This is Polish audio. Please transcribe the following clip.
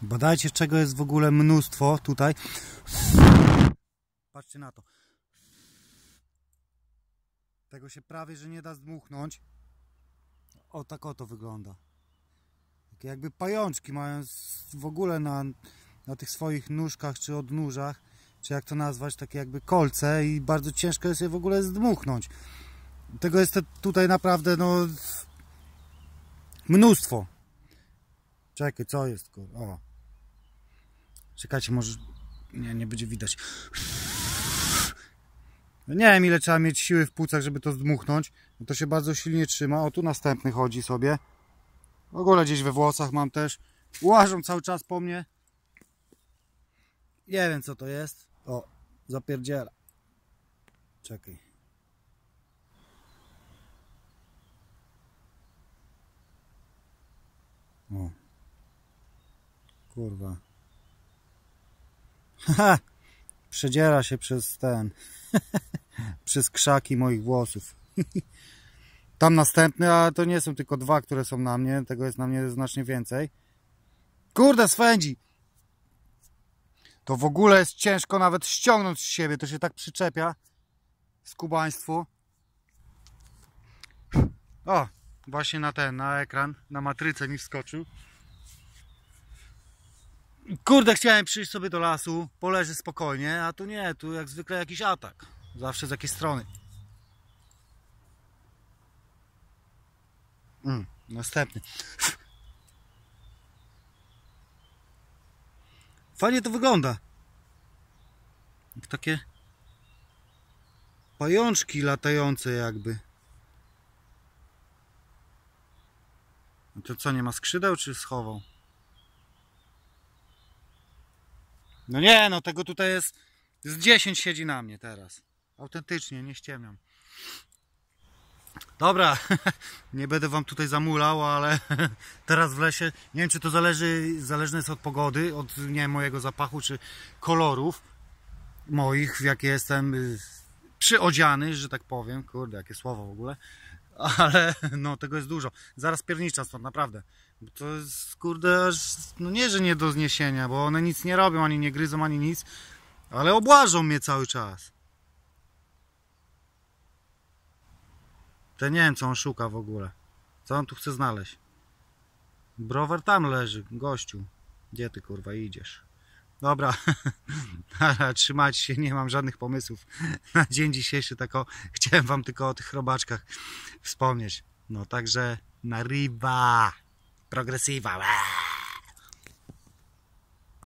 Badajcie, czego jest w ogóle mnóstwo tutaj. Patrzcie na to. Tego się prawie, że nie da zdmuchnąć. O, tak oto wygląda. Takie jakby pajączki mają w ogóle na tych swoich nóżkach czy odnóżach, czy jak to nazwać, takie jakby kolce i bardzo ciężko jest je w ogóle zdmuchnąć. Tego jest tutaj naprawdę no mnóstwo. Czekaj, co jest? O. Czekajcie, może nie będzie widać. Nie wiem, ile trzeba mieć siły w płucach, żeby to zdmuchnąć. To się bardzo silnie trzyma. O, tu następny chodzi sobie. W ogóle gdzieś we włosach mam też. Łażą cały czas po mnie. Nie wiem, co to jest. O, zapierdziela. Czekaj. O. Kurwa. Haha. Przedziera się przez przez krzaki moich włosów. Tam następny, a to nie są tylko dwa, które są na mnie. Tego jest na mnie znacznie więcej. Kurde, swędzi! To w ogóle jest ciężko nawet ściągnąć z siebie. To się tak przyczepia. Skubaństwu. O, właśnie na ekran, na matrycę mi wskoczył. Kurde, chciałem przyjść sobie do lasu, poleżę spokojnie, a tu nie, tu jak zwykle jakiś atak. Zawsze z jakiej strony. Następny. Fajnie to wygląda. Jak takie pajączki latające jakby. No to co, nie ma skrzydeł czy schował? No nie, no tego tutaj jest z 10 siedzi na mnie teraz. Autentycznie, nie ściemniam. Dobra, nie będę wam tutaj zamulał, ale teraz w lesie, nie wiem, czy to zależne jest od pogody, od nie wiem, mojego zapachu, czy kolorów moich, w jakie jestem przyodziany, że tak powiem. Kurde, jakie słowo w ogóle. Ale no, tego jest dużo. Zaraz pierniczam stąd, naprawdę. To jest, kurde, aż, no nie, że nie do zniesienia, bo one nic nie robią, ani nie gryzą, ani nic, ale obłażą mnie cały czas. To nie wiem, co on szuka w ogóle. Co on tu chce znaleźć? Browar tam leży, gościu. Gdzie ty, kurwa, idziesz? Dobra, trzymajcie się, nie mam żadnych pomysłów na dzień dzisiejszy, chciałem wam tylko o tych robaczkach wspomnieć. No także na riba, progresywa.